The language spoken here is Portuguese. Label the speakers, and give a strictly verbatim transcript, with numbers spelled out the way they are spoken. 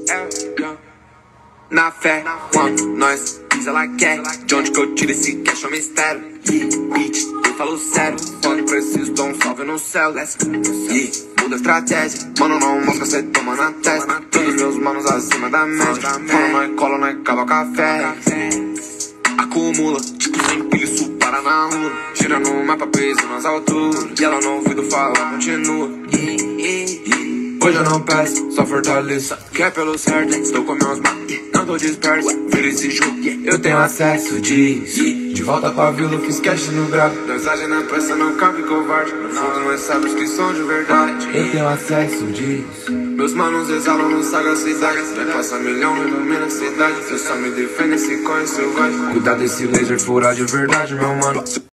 Speaker 1: Na fé, quando nós diz ela quer. De onde que eu tiro esse cash é um mistério. Yeah, bitch, eu falo sério. Quando preciso, dou um salve no céu. Let's go. Yeah, muda a estratégia. Mano, não mostra, cê toma na testa. Todos meus manos acima da média. Quando nós cola, nós acaba o café. Acumula, tipo sem pilha, isso para na rua. Tira no mapa, peso nas alturas. E ela no ouvido fala, continua. Yeah, yeah, yeah. Hoje eu não peço, só fortaleça. Que é pelo certo, estou com meus manos, não tô disperso. Vira esse jogo, eu tenho acesso, diz. De volta pra vila, fiz cash no grave. Mensagem na peça, não cabe covarde. No fundo nós sabemos que são de verdade. Eu tenho acesso, diz. Meus manos exalam no sagacidade. Vai passar milhão, ilumina a cidade. Eu só me defendo se conhece o vai. Cuidar desse laser fura de verdade, meu mano.